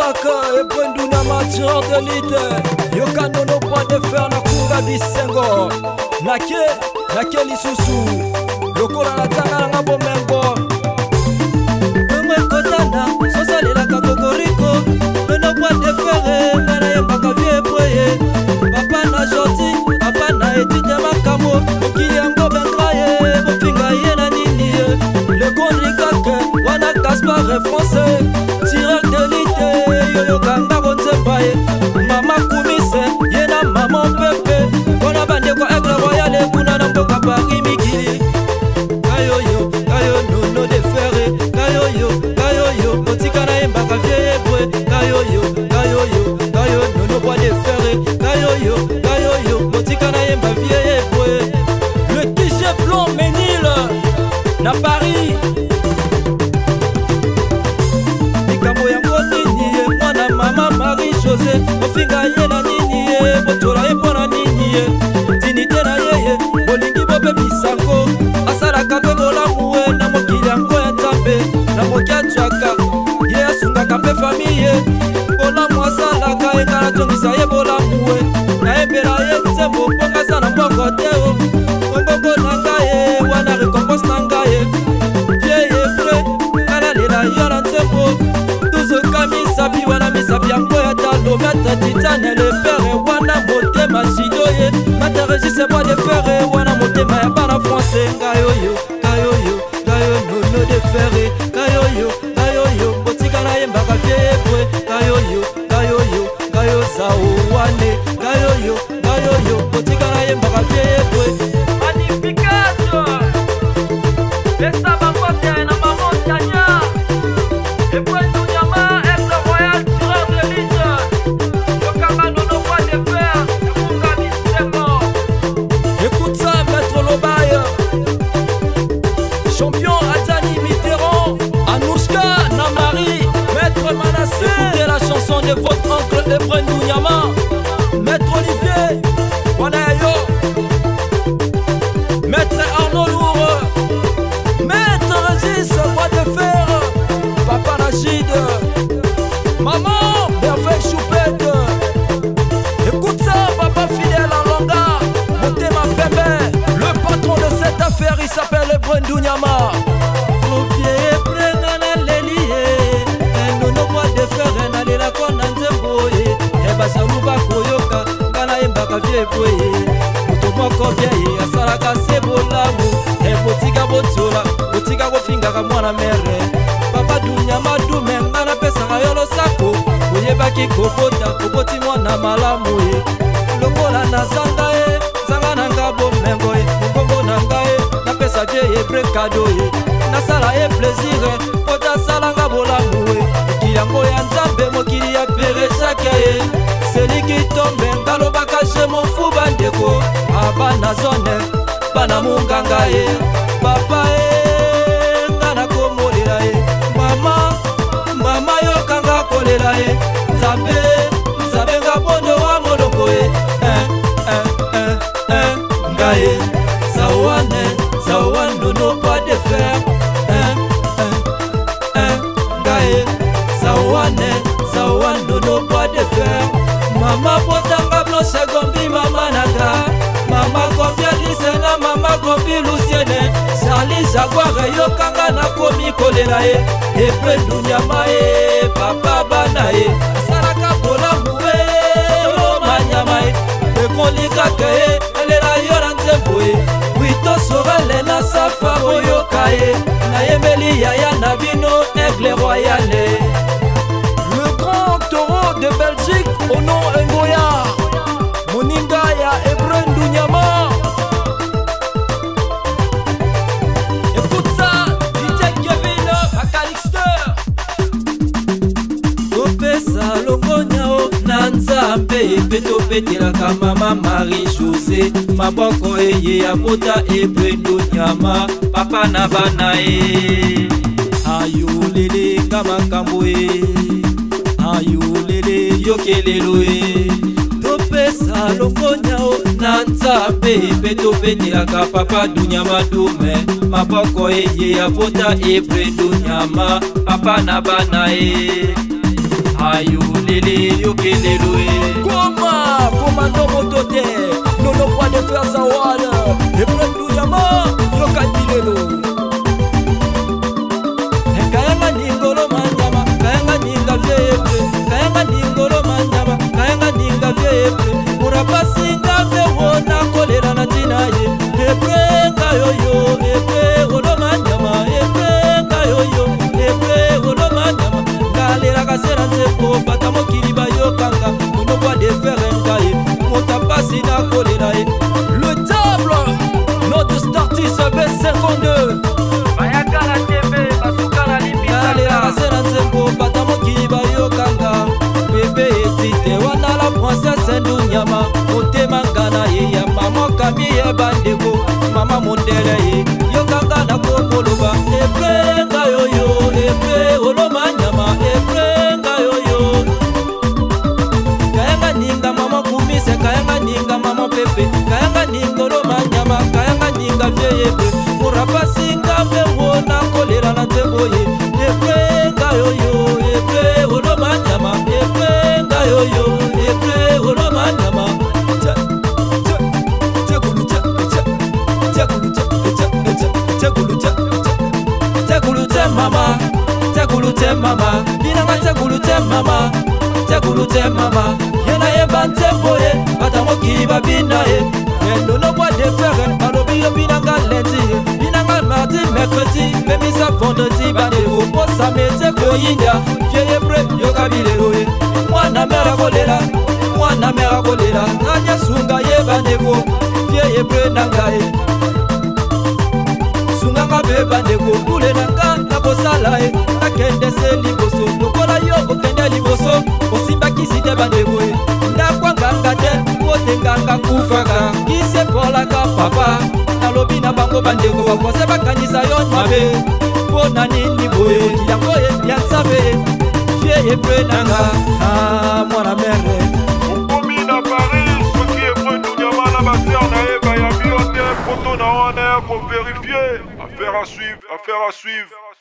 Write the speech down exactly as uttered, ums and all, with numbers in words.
Black et Brenduna Major de l'île Yokano no point de fer na kunga bisengo Nake, nake lisusu Lokola na tanga na ngabo mengo Mwe kotana, sosa lela kakokoriko No point de fer, ngana yembaka vie boye Papa na joti, papa na etite makamo Okili yango bengraye, bofinga ye na nini Le gondri kake, wana Gaspard est français Tireur d'élite, yoyo kanga bonzembaye Mama kumise, yena maman pepe Kona bande kwa aigle royale, kuna na mboka Paris mikili Kayoyo, kayo nono de ferre Kayoyo, kayoyo, motika na embaka vieye bwe Kayoyo, kayoyo, kayo nono bois de ferre Kayoyo, kayoyo, motika na emba vieye bwe Le tige blanc Ménil, na Paris Nikambo yango nini ye, mwana mama Marie-José Ofinga ye na nini ye, botola ye pona nini ye Tinite na ye ye, bolingi bobe bisango Asalaka pe bolamu we, na mokili yango ya nzambe Na mokia jaka, ye asungaka pe famille Bolamu asalaka, engala tongisa ye bolamu we Na ebela ye nzembo, pongaza na mboko teo Kongongo na ngaye, wana récompense na ngaye Vie ye bre, kala lela yo na nzembo Misapi wana misapi yango ya talo Mata titane le pere wana motema jidoye Mata regisse moi de ferre wana motema ya bana français Kayoyo, kayoyo, kayo nono de ferre Kayoyo, kayoyo, botika na yembaka vieye bwe Kayoyo, kayoyo, kayo sao wane Kayoyo, kayoyo, botika na yembaka vieye bwe Magnificato Esta bangote na mamontanya E bwe Ndunyama Champion Adjani Mitterrand, Anouchka, Namari, Maître Manassé. Écoutez la chanson de votre oncle Ebrend Ndunyama, Maître Olivier, Wanayo, Maître Arnaud Lourd, Maître Régis, Bois de Fer, Papa Rachid, Maman, Merveille Choupette. Écoute ça, Papa fidèle en longa, Motema Pembe, le patron de cette affaire, il s'appelle Ebrend Ndunyama. Ovie prenga na lelie, nono bois de fer na lela kona nzemboye. Eba saluba koyoka, kana embaka vie boye. Muto moko bieye, asalaka sebolamu. Ebotika botola, botika kofinga ka mwana mere. Papa Ndunyama dume ngana pesa ka yolo sako. Oyebaki kokota, kokoti mwana malamu ye. Lokola na zanga ye, zanga na ngabo mengo ye. Ngongo na ngaye, na pesa je ye brekado ye. Nasala ye plaisir, kota salanga bolamu ye. Kiyango ya nzambe mokili ya pere chake ye. Seli ki tombe ngalo baka je mon fou bandeko. Abana zone, bana munganga ye. Papa ye, ngana komolela ye. Mama, mama yo kanga kolela ye. Nzambe, nzambe nga bondo wa moloko ye. Eh, eh, eh, eh, ngaye. Zawane, zawane nono pas de fer. Eh, eh, eh, ngaye. Zawane, zawane nono pas de fer. Mama potanga blanche gombi mama naga. Mama kombia lisena mama gombi luciene. Charlie Jaguar yo kanga na komi kolela ye. Ebrend Ndunyama ye, papa bana ye. Saraka bola muwe, o manyama ye. Ekolika ke ye, elela yo na nzembo ye. Wito sorele na safa oyoka ye. Na yembeli yaya na bino, aigle royale. Le grand taureau de Belgique, au nom Ngoya. Moninga ya Ebrend Ndunyama. Écoute ça, D J Kevin Macalister. Topesa lokonyao na nzambe peto petelaka mama Marie-José. Maboko eye ya mota Ebrend Ndunyama. Papa na bana e. Ayo lele kama kambo e. Ayo lele yokelelo e. Topesa lokonyao na nzambe peto petelaka papa Ndunyama dume. Maboko eye ya mota Ebrend Ndunyama. Papa na bana e. ayu lele yokelelue Koma, commando motote, nono pas de faire sa wall. Et près du diamant, yo katilelo. Kayanga ningolo manjama, kayanga ninga viepe, kayanga ningolo manjama, kayanga ninga viepe. Murapasinga vewo na kolera na tinaye. Eprenga yoyo, epre olo manjama, eprenga yoyo, epre olo manjama. Galera kasera nzepo, batamo kiriba yo kanga. Mono bois de fer engaye, mota pasi na kolera ye. Le table, notre startis B cinquante-deux. bayakala tembe basukala Galera kasera nzepo, batamo kiriba yo kanga. Bébé etite wana la princesse ndunyama. Motema ngana ye ya mama kami ye bandeko. Mama mondele ye, yo kanga na kokoloba. Eprenga yoyo, epre olo manyama, eprenga yoyo. Kayanga ninga mama kumise, kayanga ninga mama pepe, kayanga ninga olo manyama, kayanga ninga vieyepe. Murapa singa vewo na kolera na tembo ye. Eprenga yoyo, epre olo manyama, eprenga yoyo, epre olo manyama. Tegulute mama, tegulute mama, binanga tegulute mama, tegulute mama. Yena yeba ntemboye, batamoki babina ye. Endo no bois de fer, balobi yo binanga lundi, binanga mardi, mercredi, memisa vendredi, bandego, posa mete koyinda, vieye pre, yo kabilero ye. Mwana mera kolera, mwana mera kolera, nganya sunga ye bandego, vieye pre nanga ye. Sunganga beba ndeko kule nanga na bosala e nakende se liboso lokola yo okende liboso osimba kisi te bandeko e ndakwa nganga te kote nganga kufaka kise polaka papa nalobi na bango bandeko bakwase bakanisa yo mabe mpona nini boye yango ye ya nzambe vieye pre nanga ah mwana mere okomi na Paris soki efre ndunyama na baser na ye bayambi yo te poto na wana ya kovérifie. Affaire à suivre, affaire à suivre.